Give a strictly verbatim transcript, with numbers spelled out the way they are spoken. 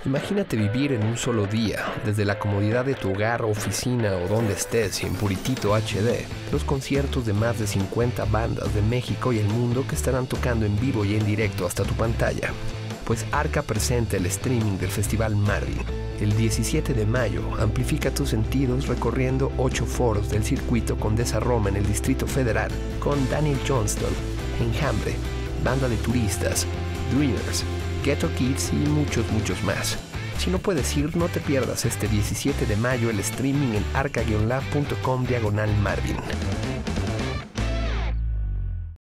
Imagínate vivir en un solo día, desde la comodidad de tu hogar, oficina o donde estés, en puritito H D, los conciertos de más de cincuenta bandas de México y el mundo que estarán tocando en vivo y en directo hasta tu pantalla. Pues Arca presenta el streaming del Festival Marvin. El diecisiete de mayo, amplifica tus sentidos recorriendo ocho foros del circuito Condesa Roma en el Distrito Federal, con Daniel Johnston, Enjambre, Banda de Turistas, Dreamers, Ghetto Kids y muchos, muchos más. Si no puedes ir, no te pierdas este diecisiete de mayo el streaming en arca guion lab punto com diagonal Marvin.